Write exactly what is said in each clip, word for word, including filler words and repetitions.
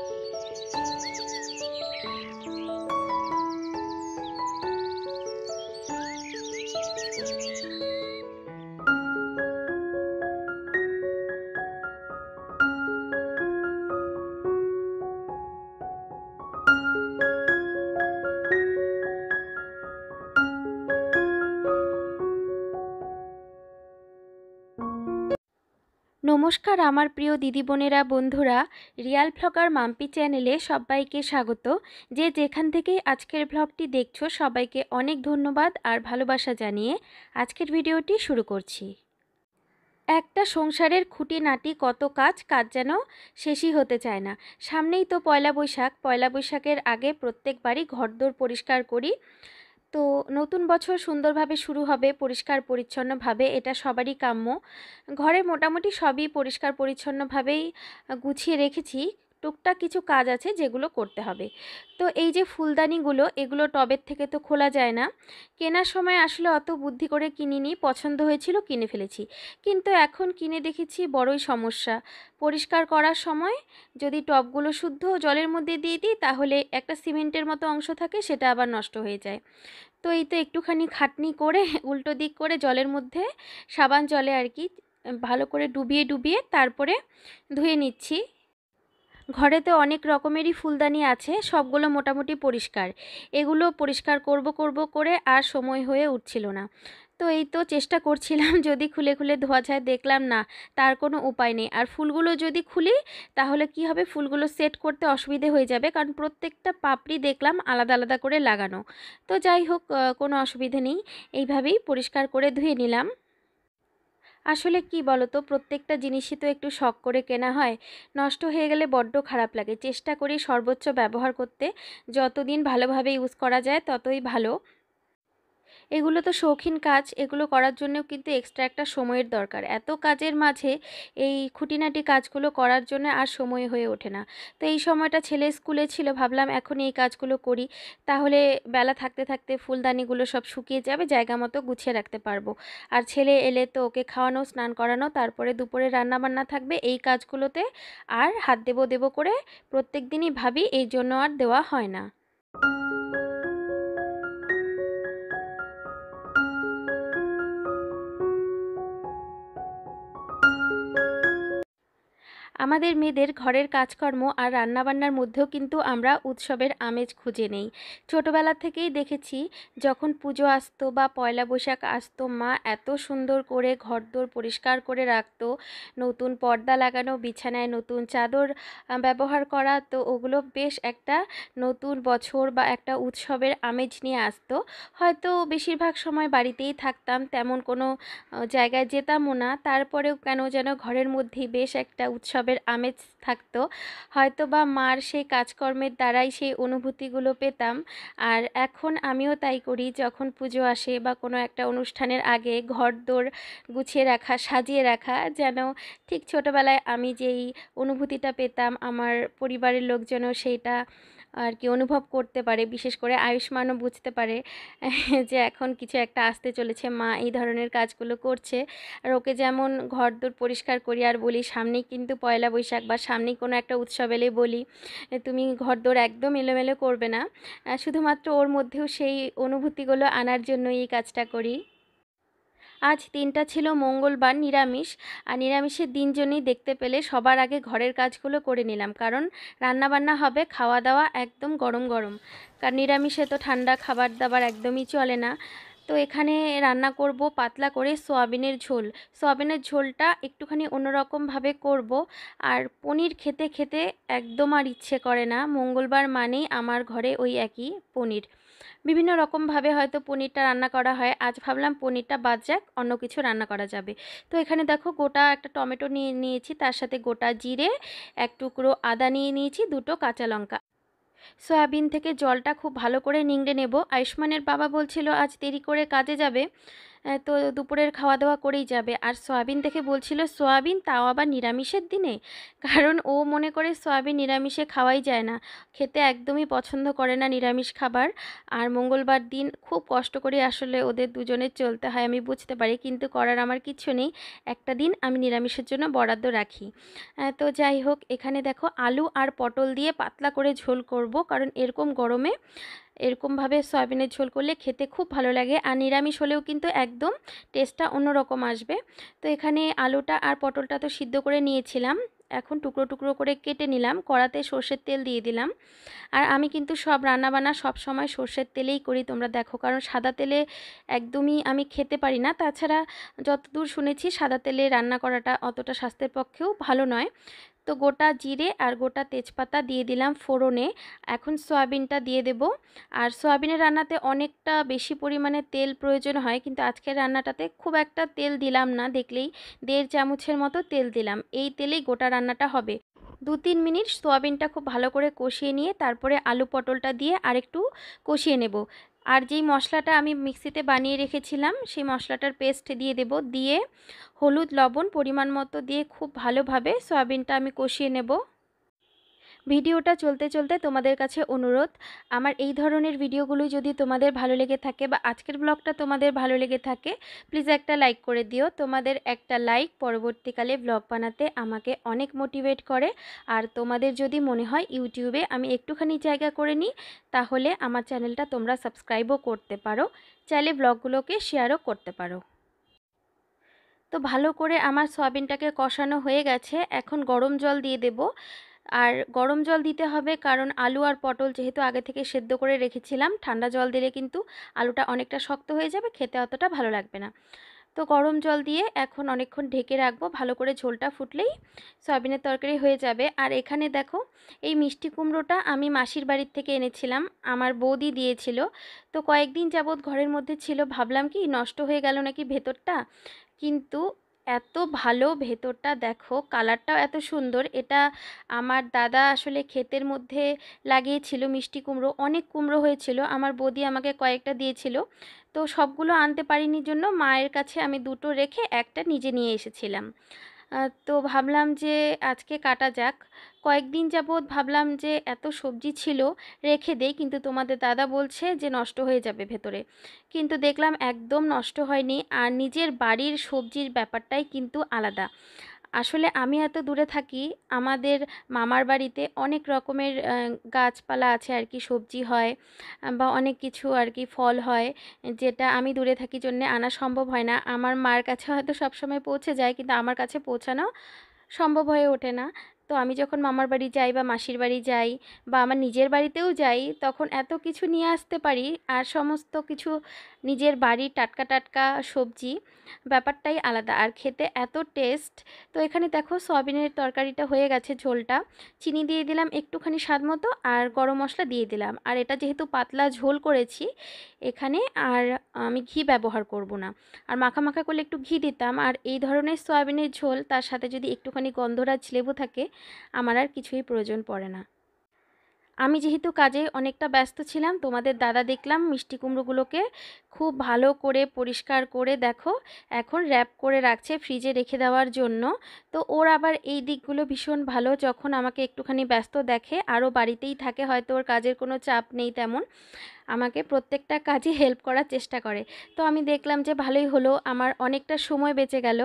নমস্কার আমার প্রিয় দিদি বোনেরা বন্ধুরা, রিয়াল ব্লগার মাম্পি চ্যানেলে সবাইকে স্বাগত। যে যেখান থেকেই আজকের ব্লগটি দেখছো সবাইকে অনেক ধন্যবাদ আর ভালোবাসা জানিয়ে আজকের ভিডিওটি শুরু করছি। একটা সংসারের খুঁটিনাটি কত কাজ কাজ যেন শেষই হতে চায় না। সামনেই তো পয়লা বৈশাখ, পয়লা বৈশাখের আগে প্রত্যেকবারই ঘরদোর পরিষ্কার করি। তো নতুন বছর সুন্দরভাবে শুরু হবে পরিষ্কার পরিচ্ছন্নভাবে, এটা সবারই কাম্য। ঘরে মোটামুটি সবই পরিষ্কার পরিচ্ছন্নভাবেই গুছিয়ে রেখেছি। টুকটাক কিছু কাজ আছে যেগুলো করতে হবে। তো এই যে ফুলদানিগুলো, এগুলো টবের থেকে তো খোলা যায় না। কেনার সময় আসলে অত বুদ্ধি করে কিনিনি, পছন্দ হয়েছিল কিনে ফেলেছি। কিন্তু এখন কিনে দেখেছি বড়ই সমস্যা। পরিষ্কার করার সময় যদি টবগুলো শুদ্ধ জলের মধ্যে দিয়ে দিই তাহলে একটা সিমেন্টের মতো অংশ থাকে, সেটা আবার নষ্ট হয়ে যায়। তো এই তো একটুখানি খাটনি করে উল্টো দিক করে জলের মধ্যে সাবান জলে আর কি ভালো করে ডুবিয়ে ডুবিয়ে তারপরে ধুয়ে নিচ্ছি। ঘরে তো অনেক রকমেরই ফুলদানি আছে, সবগুলো মোটামুটি পরিষ্কার। এগুলো পরিষ্কার করব করব করে আর সময় হয়ে উঠছিল না। তো এই তো চেষ্টা করছিলাম যদি খুলে খুলে ধোয়া যায়, দেখলাম না, তার কোনো উপায় নেই। আর ফুলগুলো যদি খুলি তাহলে কি হবে, ফুলগুলো সেট করতে অসুবিধে হয়ে যাবে, কারণ প্রত্যেকটা পাপড়ি দেখলাম আলাদা আলাদা করে লাগানো। তো যাই হোক, কোনো অসুবিধে নেই, এইভাবেই পরিষ্কার করে ধুয়ে নিলাম। আসলে কি বলো তো, প্রত্যেকটা জিনিসই তো একটু শখ করে কেনা হয়, নষ্ট হয়ে গেলে বড্ড খারাপ লাগে। চেষ্টা করি সর্বোচ্চ ব্যবহার করতে, যতদিন ভালোভাবে ইউজ করা যায় ততই ভালো। এগুলো তো শৌখিন কাজ, এগুলো করার জন্যও কিন্তু এক্সট্রা একটা সময়ের দরকার। এত কাজের মাঝে এই খুঁটিনাটি কাজগুলো করার জন্য আর সময় হয়ে ওঠে না। তো এই সময়টা ছেলে স্কুলে ছিল, ভাবলাম এখন এই কাজগুলো করি, তাহলে বেলা থাকতে থাকতে ফুলদানিগুলো সব শুকিয়ে যাবে, জায়গা মতো গুছিয়ে রাখতে পারবো। আর ছেলে এলে তো ওকে খাওয়ানো, স্নান করানো, তারপরে দুপুরে রান্নাবান্না থাকবে, এই কাজগুলোতে আর হাত দেবো দেবো করে প্রত্যেক দিনই ভাবি, এই জন্য আর দেওয়া হয় না। আমাদের মেয়েদের ঘরের কাজকর্ম আর রান্নাবান্নার মধ্যেও কিন্তু আমরা উৎসবের আমেজ খুঁজে নেই। ছোটোবেলা থেকেই দেখেছি, যখন পুজো আসতো বা পয়লা বৈশাখ আসতো, মা এত সুন্দর করে ঘরদোর পরিষ্কার করে রাখতো, নতুন পর্দা লাগানো, বিছানায় নতুন চাদর ব্যবহার করা, তো ওগুলো বেশ একটা নতুন বছর বা একটা উৎসবের আমেজ নিয়ে আসতো। হয়তো বেশিরভাগ সময় বাড়িতেই থাকতাম, তেমন কোনো জায়গায় যেতামও না, তারপরেও কেন যেন ঘরের মধ্যেই বেশ একটা উৎসবের আমেজ থাকতো। হয়তো বা মার সেই কাজকর্মের দ্বারাই সেই অনুভূতিগুলো পেতাম। আর এখন আমিও তাই করি, যখন পুজো আসে বা কোনো একটা অনুষ্ঠানের আগে ঘরদোর গুছিয়ে রাখা, সাজিয়ে রাখা, যেন ঠিক ছোটোবেলায় আমি যেই অনুভূতিটা পেতাম আমার পরিবারের লোকজনও সেইটা আর কি অনুভব করতে পারে, বিশেষ করে আয়ুষ্মানও বুঝতে পারে যে এখন কিছু একটা আসতে চলেছে, মা এই ধরনের কাজগুলো করছে। আর ওকে যেমন ঘরদোর পরিষ্কার করি আর বলি, সামনেই কিন্তু পয়লা বৈশাখ বা সামনেই কোনো একটা উৎসব এলে বলি তুমি ঘরদোর একদম এলোমেলো করবে না, শুধুমাত্র ওর মধ্যেও সেই অনুভূতিগুলো আনার জন্য এই কাজটা করি। আজ দিনটা ছিল মঙ্গলবার, নিরামিষ। আর নিরামিষের দিন জন্যই দেখতে পেলে সবার আগে ঘরের কাজগুলো করে নিলাম, কারণ রান্নাবান্না হবে, খাওয়া দাওয়া একদম গরম গরম, কারণ নিরামিষে তো ঠান্ডা খাবার দাবার একদমই চলে না। তো এখানে রান্না করব পাতলা করে সোয়াবিনের ঝোল। সোয়াবিনের ঝোলটা একটুখানি অন্যরকমভাবে করব। আর পনির খেতে খেতে একদম আর ইচ্ছে করে না, মঙ্গলবার মানেই আমার ঘরে ওই একই পনির। বিভিন্ন রকমভাবে হয়তো পনিরটা রান্না করা হয়, আজ ভাবলাম পনিরটা বাদ যাক, অন্য কিছু রান্না করা যাবে। তো এখানে দেখো গোটা একটা টমেটো নিয়ে নিয়েছি, তার সাথে গোটা জিরে, এক টুকরো আদা নিয়ে নিয়েছি, দুটো কাঁচা লঙ্কা। সয়াবিন থেকে জলটা খুব ভালো করে নিংড়ে নেব। আয়ুষ্মানের বাবা বলছিল আজ দেরি করে কাজে যাবে, তো দুপুরের খাওয়া দাওয়া করেই যাবে। আর সয়াবিন দেখে বলছিল সয়াবিন, তাও আবার নিরামিষের দিনে, কারণ ও মনে করে সয়াবিন নিরামিষে খাওয়াই যায় না, খেতে একদমই পছন্দ করে না নিরামিষ খাবার। আর মঙ্গলবার দিন খুব কষ্ট করে আসলে ওদের দুজনের চলতে হয়, আমি বুঝতে পারি, কিন্তু করার আমার কিছু নেই, একটা দিন আমি নিরামিষের জন্য বরাদ্দ রাখি। তো যাই হোক, এখানে দেখো আলু আর পটল দিয়ে পাতলা করে ঝোল করব, কারণ এরকম গরমে এরকমভাবে সয়াবিনের ঝোল করলে খেতে খুব ভালো লাগে, আর নিরামিষ হলেও কিন্তু একদম টেস্টটা অন্যরকম আসবে। তো এখানে আলুটা আর পটলটা তো সিদ্ধ করে নিয়েছিলাম, এখন টুকরো টুকরো করে কেটে নিলাম, কড়াতে সর্ষের তেল দিয়ে দিলাম। আর আমি কিন্তু সব রান্নাবান্না সব সময় সর্ষের তেলেই করি, তোমরা দেখো, কারণ সাদা তেলে একদমই আমি খেতে পারি না। তাছাড়া যতদূর শুনেছি সাদা তেলে রান্না করাটা অতটা স্বাস্থ্যের পক্ষেও ভালো নয়। তো গোটা জিরে আর গোটা তেজপাতা দিয়ে দিলাম ফোড়নে। এখন সয়াবিনটা দিয়ে দেব। আর সয়াবিনের রান্নাতে অনেকটা বেশি পরিমাণে তেল প্রয়োজন হয়, কিন্তু আজকের রান্নাটাতে খুব একটা তেল দিলাম না, দেখলেই দেড় চামচের মতো তেল দিলাম। এই তেলেই গোটা রান্নাটা হবে। দু তিন মিনিট সোয়াবিনটা খুব ভালো করে কষিয়ে নিয়ে তারপরে আলু পটলটা দিয়ে আরেকটু কষিয়ে নেব। আর যেই মশলাটা আমি মিক্সিতে বানিয়ে রেখেছিলাম সেই মশলাটার পেস্ট দিয়ে দেব, দিয়ে হলুদ লবণ পরিমাণ মতো দিয়ে খুব ভালোভাবে সয়াবিনটা আমি কষিয়ে নেব। ভিডিওটা চলতে চলতে তোমাদের কাছে অনুরোধ, আমার এই ধরনের ভিডিওগুলো যদি তোমাদের ভালো লেগে থাকে বা আজকের ব্লগটা তোমাদের ভালো লেগে থাকে, প্লিজ একটা লাইক করে দিও। তোমাদের একটা লাইক পরবর্তীকালে ব্লগ বানাতে আমাকে অনেক মোটিভেট করে। আর তোমাদের যদি মনে হয় ইউটিউবে আমি একটুখানি জায়গা করে নিই, তাহলে আমার চ্যানেলটা তোমরা সাবস্ক্রাইবও করতে পারো, চাইলে ব্লগগুলোকে শেয়ারও করতে পারো। তো ভালো করে আমার সয়াবিনটাকে কষানো হয়ে গেছে, এখন গরম জল দিয়ে দেব। আর গরম জল দিতে হবে, কারণ আলু আর পটল যেহেতু আগে থেকে সেদ্ধ করে রেখেছিলাম, ঠান্ডা জল দিলে কিন্তু আলুটা অনেকটা শক্ত হয়ে যাবে, খেতে অতটা ভালো লাগবে না। তো গরম জল দিয়ে এখন অনেকক্ষণ ঢেকে রাখবো, ভালো করে ঝোলটা ফুটলেই সয়াবিনের তরকারি হয়ে যাবে। আর এখানে দেখো, এই মিষ্টি কুমড়োটা আমি মাসির বাড়ির থেকে এনেছিলাম, আমার বৌদি দিয়েছিল। তো কয়েকদিন যাবৎ ঘরের মধ্যে ছিল, ভাবলাম কি নষ্ট হয়ে গেল নাকি ভেতরটা, কিন্তু এত ভালো ভেতরটা, দেখো কালারটাও এত সুন্দর। এটা আমার দাদা আসলে ক্ষেতের মধ্যে লাগিয়েছিল মিষ্টি কুমড়ো, অনেক কুমড়ো হয়েছিল, আমার বৌদি আমাকে কয়েকটা দিয়েছিল। তো সবগুলো আনতে পারিনি জন্য মায়ের কাছে আমি দুটো রেখে একটা নিজে নিয়ে এসেছিলাম। তো ভাবলাম যে আজকে কাটা যাক, কয়েকদিন যাবৎ ভাবলাম যে এত সবজি ছিল রেখে দেই, কিন্তু তোমাদের দাদা বলছে যে নষ্ট হয়ে যাবে ভেতরে, কিন্তু দেখলাম একদম নষ্ট হয়নি। আর নিজের বাড়ির সবজির ব্যাপারটাই কিন্তু আলাদা। আসলে আমি এত দূরে থাকি, আমাদের মামার বাড়িতে অনেক রকমের গাছপালা আছে আর কি, সবজি হয় বা অনেক কিছু আর কি ফল হয়, যেটা আমি দূরে থাকি জন্যে আনা সম্ভব হয় না। আমার মার কাছে হয়তো সবসময় পৌঁছে যায়, কিন্তু আমার কাছে পৌঁছানো সম্ভব হয়ে ওঠে না। তো আমি যখন মামার বাড়ি যাই বা মাসির বাড়ি যাই বা আমার নিজের বাড়িতেও যাই, তখন এত কিছু নিয়ে আসতে পারি, আর সমস্ত কিছু নিজের বাড়ির টাটকা টাটকা সবজি, ব্যাপারটাই আলাদা আর খেতে এত টেস্ট। তো এখানে দেখো সয়াবিনের তরকারিটা হয়ে গেছে, ঝোলটা চিনি দিয়ে দিলাম একটুখানি স্বাদ মতো, আর গরম মশলা দিয়ে দিলাম। আর এটা যেহেতু পাতলা ঝোল করেছি এখানে, আর আমি ঘি ব্যবহার করব না, আর মাখা মাখা করলে একটু ঘি দিতাম। আর এই ধরনের সয়াবিনের ঝোল তার সাথে যদি একটুখানি গন্ধরাজ লেবু থাকে, আমার আর কিছুই প্রয়োজন পড়ে না। আমি যেহেতু কাজে অনেকটা ব্যস্ত ছিলাম, তোমাদের দাদা দেখলাম মিষ্টি কুমড়োগুলোকে খুব ভালো করে পরিষ্কার করে দেখো এখন র্যাপ করে রাখছে ফ্রিজে রেখে দেওয়ার জন্য। তো ওর আবার এই দিকগুলো ভীষণ ভালো, যখন আমাকে একটুখানি ব্যস্ত দেখে, আরও বাড়িতেই থাকে, হয়তো ওর কাজের কোনো চাপ নেই তেমন, আমাকে প্রত্যেকটা কাজে হেল্প করার চেষ্টা করে। তো আমি দেখলাম যে ভালোই হলো, আমার অনেকটা সময় বেঁচে গেল।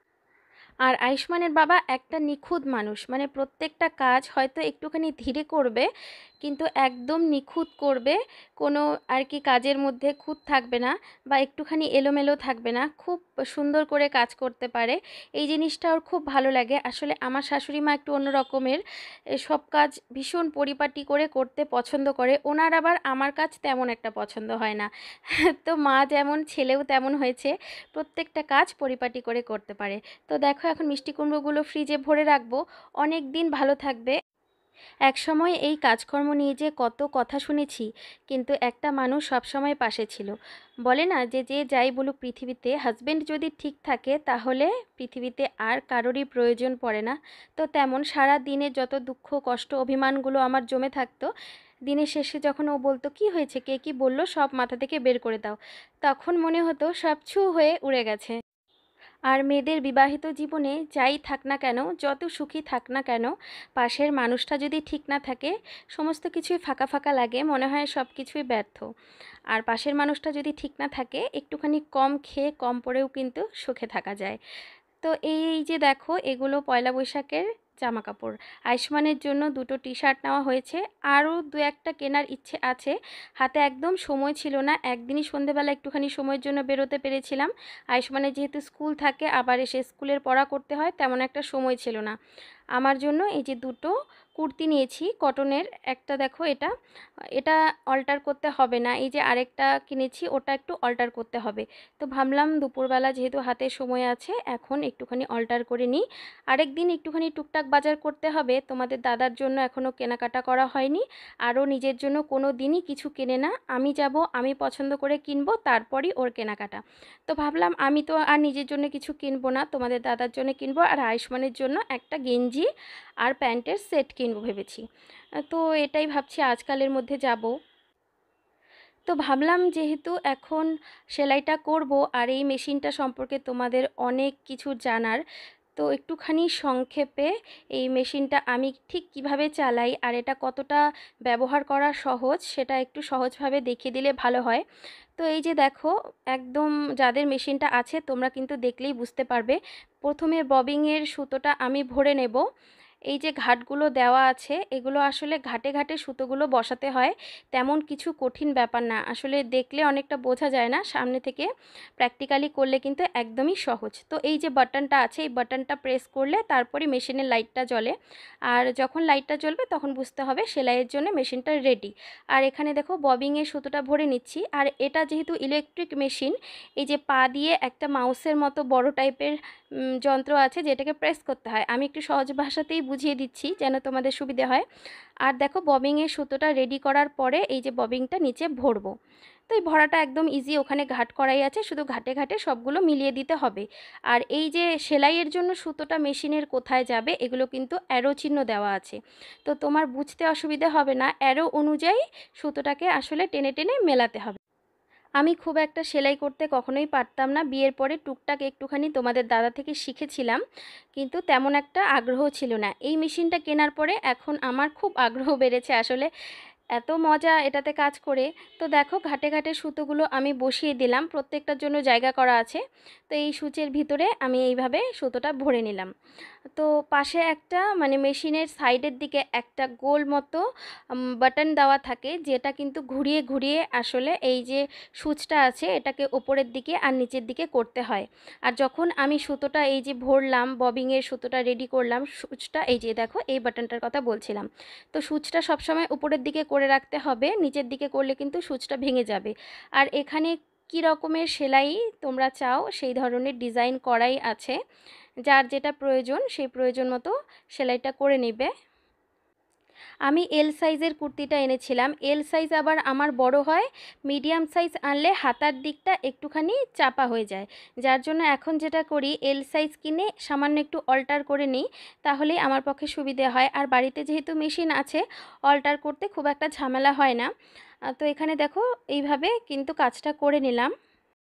আর আয়ুষ্মানের বাবা একটা নিখুঁত মানুষ, মানে প্রত্যেকটা কাজ হয়তো একটুখানি ধীরে করবে, কিন্তু একদম নিখুঁত করবে, কোনো আর কি কাজের মধ্যে খুঁত থাকবে না বা একটুখানি এলোমেলো থাকবে না, খুব সুন্দর করে কাজ করতে পারে। এই জিনিসটা ওর খুব ভালো লাগে। আসলে আমার শাশুড়ি মা একটু অন্য রকমের, সব কাজ ভীষণ পরিপাটি করে করতে পছন্দ করে, ওনার আবার আমার কাজ তেমন একটা পছন্দ হয় না। তো মা যেমন ছেলেও তেমন হয়েছে, প্রত্যেকটা কাজ পরিপাটি করে করতে পারে। তো দেখো এখন মিষ্টি কুমড়োগুলো ফ্রিজে ভরে রাখবো, অনেক দিন ভালো থাকবে। একসময় এই কাজকর্ম নিয়ে যে কত কথা শুনেছি, কিন্তু একটা মানুষ সবসময় পাশে ছিল। বলে না যে যে যাই বলুক পৃথিবীতে, হাজবেন্ড যদি ঠিক থাকে তাহলে পৃথিবীতে আর কারোরই প্রয়োজন পড়ে না। তো তেমন সারা দিনে যত দুঃখ কষ্ট অভিমানগুলো আমার জমে থাকতো, দিনের শেষে যখন ও বলতো কী হয়েছে, কে কী বললো সব মাথা থেকে বের করে দাও, তখন মনে হতো সব ছু হয়ে উড়ে গেছে। আর মেয়েদের বিবাহিত জীবনে যাই থাক না কেন, যত সুখী থাক না কেন, পাশের মানুষটা যদি ঠিক না থাকে সমস্ত কিছুই ফাঁকা ফাঁকা লাগে, মনে হয় সব কিছুই ব্যর্থ। আর পাশের মানুষটা যদি ঠিক না থাকে, একটুখানি কম খেয়ে কম পরেও কিন্তু সুখে থাকা যায়। তো এই যে দেখো, এগুলো পয়লা বৈশাখের জামা কাপড়। আয়ুষ্মানের জন্য দুটো টি শার্ট নেওয়া হয়েছে, আরও দু একটা কেনার ইচ্ছে আছে। হাতে একদম সময় ছিল না, একদিনই সন্ধেবেলা একটুখানি সময়ের জন্য বেরোতে পেরেছিলাম। আয়ুষ্মানের যেহেতু স্কুল থাকে, আবার এসে স্কুলের পড়া করতে হয়, তেমন একটা সময় ছিল না। আমার জন্য এই যে দুটো কুর্তি নিয়েছি কটনের, একটা দেখো এটা এটা অল্টার করতে হবে না, এই যে আরেকটা কিনেছি ওটা একটু অল্টার করতে হবে। তো ভাবলাম দুপুরবেলা যেহেতু হাতে সময় আছে, এখন একটুখানি অল্টার করে নিই। আরেক দিন একটুখানি টুকটাক বাজার করতে হবে, তোমাদের দাদার জন্য এখনও কেনাকাটা করা হয়নি, আরও নিজের জন্য কোনো দিনই কিছু কেনে না। আমি যাব, আমি পছন্দ করে কিনবো, তারপরই ওর কেনাকাটা। তো ভাবলাম আমি তো আর নিজের জন্য কিছু কিনবো না, তোমাদের দাদার জন্য কিনবো, আর আয়ুষ্মানের জন্য একটা গেঞ্জি আর প্যান্টের সেট কিনবো ভেবেছি। তো এটাই ভাবছি আজকালের মধ্যে যাব। তো ভাবলাম যেহেতু এখন সেলাইটা করব, আর এই মেশিনটা সম্পর্কে তোমাদের অনেক কিছু জানার, তো একটুখানি সংক্ষেপে এই মেশিনটা আমি ঠিক কিভাবে চালাই আর এটা কতটা ব্যবহার করা সহজ, সেটা একটু সহজভাবে দেখিয়ে দিলে ভালো হয়। তো এই যে দেখো, একদম যাদের মেশিনটা আছে তোমরা কিন্তু দেখলেই বুঝতে পারবে। প্রথমে ববিংয়ের সুতোটা আমি ভরে নেব। এই যে ঘাটগুলো দেওয়া আছে, এগুলো আসলে ঘাটে ঘাটে সুতোগুলো বসাতে হয়, তেমন কিছু কঠিন ব্যাপার না, আসলে দেখলে অনেকটা বোঝা যায় না, সামনে থেকে প্র্যাকটিক্যালি করলে কিন্তু একদমই সহজ। তো এই যে বাটনটা আছে, এই বাটনটা প্রেস করলে তারপরে মেশিনের লাইটটা জ্বলে, আর যখন লাইটটা জ্বলবে তখন বুঝতে হবে সেলাইয়ের জন্য মেশিনটা রেডি। আর এখানে দেখো ববিংয়ের সুতোটা ভরে নিচ্ছি। আর এটা যেহেতু ইলেকট্রিক মেশিন, এই যে পা দিয়ে একটা মাউসের মতো বড় টাইপের যন্ত্র আছে যেটাকে প্রেস করতে হয়, আমি একটু সহজ ভাষাতেই বুঝিয়ে দিচ্ছি যেন তোমাদের সুবিধে হয়। আর দেখো ববিংয়ের সুতোটা রেডি করার পরে এই যে ববিংটা নিচে ভরবো। তো এই ভরাটা একদম ইজি, ওখানে ঘাট করাই আছে, শুধু ঘাটে ঘাটে সবগুলো মিলিয়ে দিতে হবে। আর এই যে সেলাইয়ের জন্য সুতোটা মেশিনের কোথায় যাবে, এগুলো কিন্তু অ্যারো চিহ্ন দেওয়া আছে, তো তোমার বুঝতে অসুবিধা হবে না, অ্যারো অনুযায়ী সুতোটাকে আসলে টেনে টেনে মেলাতে হবে। আমি খুব একটা সেলাই করতে কখনোই পারতাম না, বিয়ের পরে টুকটাক একটুখানি তোমাদের দাদা থেকে শিখেছিলাম, কিন্তু তেমন একটা আগ্রহ ছিল না। এই মেশিনটা কেনার পরে এখন আমার খুব আগ্রহ বেড়েছে, আসলে এত মজা এটাতে কাজ করে। তো দেখো ঘাটে ঘাটে সুতোগুলো আমি বসিয়ে দিলাম, প্রত্যেকটার জন্য জায়গা করা আছে। তো এই সূচের ভিতরে আমি এইভাবে সুতোটা ভরে নিলাম। তো পাশে একটা মানে মেশিনের সাইডের দিকে একটা গোল মতো বাটন দেওয়া থাকে, যেটা কিন্তু ঘুরিয়ে ঘুরিয়ে আসলে এই যে সূচটা আছে এটাকে ওপরের দিকে আর নিচের দিকে করতে হয়। আর যখন আমি সুতোটা এই যে ভরলাম, ববিংয়ের সুতোটা রেডি করলাম, সূচটা এই যে দেখো এই বাটনটার কথা বলছিলাম, তো সূচটা সবসময় উপরের দিকে করে রাখতে হবে, নিচের দিকে করলে কিন্তু সূচটা ভেঙে যাবে। আর এখানে কী রকমের সেলাই তোমরা চাও সেই ধরনের ডিজাইন করাই আছে, যার যেটা প্রয়োজন সেই প্রয়োজন মতো সেলাইটা করে নেবে। আমি এল সাইজের কুর্তিটা এনেছিলাম, এল সাইজ আবার আমার বড় হয়, মিডিয়াম সাইজ আনলে হাতার দিকটা একটুখানি চাপা হয়ে যায়, যার জন্য এখন যেটা করি এল সাইজ কিনে সামান্য একটু অল্টার করে নিই, তাহলেই আমার পক্ষে সুবিধে হয়। আর বাড়িতে যেহেতু মেশিন আছে, অল্টার করতে খুব একটা ঝামেলা হয় না। তো এখানে দেখো এইভাবে কিন্তু কাজটা করে নিলাম।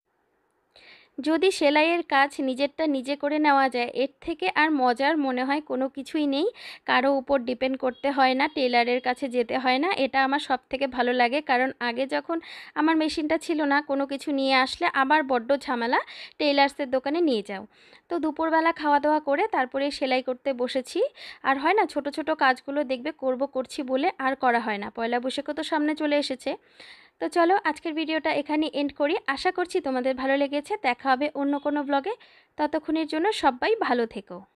যদি সেলাইয়ের কাজ নিজেরটা নিজে করে নেওয়া যায়, এর থেকে আর মজার মনে হয় কোনো কিছুই নেই। কারো উপর ডিপেন্ড করতে হয় না, টেলারের কাছে যেতে হয় না, এটা আমার সব থেকে ভালো লাগে। কারণ আগে যখন আমার মেশিনটা ছিল না, কোনো কিছু নিয়ে আসলে আবার বড্ড ঝামেলা, টেলার্সের দোকানে নিয়ে যাও। তো দুপুরবেলা খাওয়া দাওয়া করে তারপরে সেলাই করতে বসেছি। আর হয় না, ছোট ছোট কাজগুলো দেখবে করব করছি বলে আর করা হয় না, পয়লা বৈশাখও তো সামনে চলে এসেছে। তো চলো আজকের ভিডিওটা এখানে এন্ড করি, আশা করছি তোমাদের ভালো লেগেছে। দেখা হবে অন্য কোনো ব্লগে, ততক্ষণের জন্য সবাই ভালো থেকো।